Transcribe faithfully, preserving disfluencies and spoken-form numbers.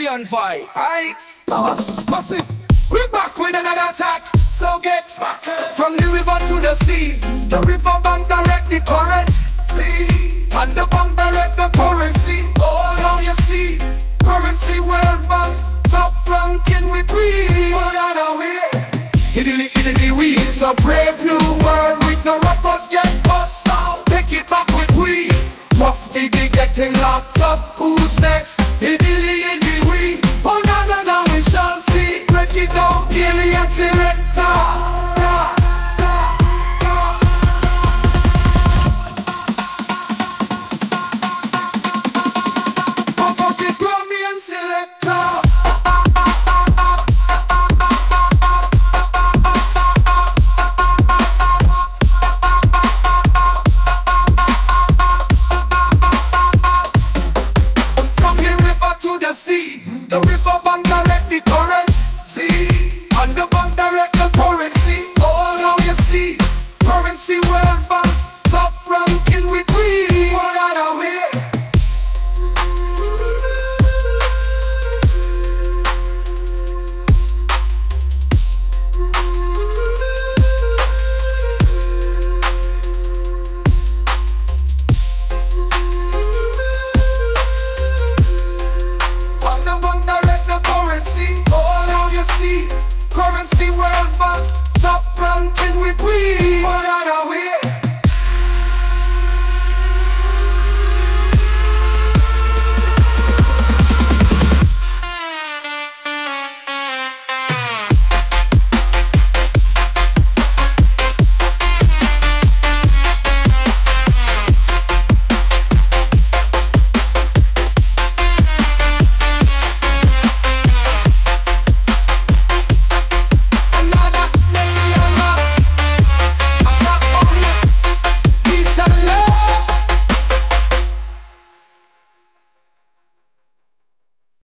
million five. Heights, towers, massive. We back with another attack. So get back from the river to the sea. The river bank direct the current. See, and the bank direct the currency. Oh, now you see, currency world bank top ranking with we. What other way? Hiddly, hiddly, we. It's a brave new world with no rappers get bust out. Take it back with we. Rough diggy getting locked up. Who's next? Hiddly, hiddly, we. Oh, now, now, now we shall see. Break it down, alien selector. The river bank direct the current, see, and the bank direct the currency. Oh, now you see, currency world bank top ranking with we. What other way? Currency world bank top ranking with we. What other way?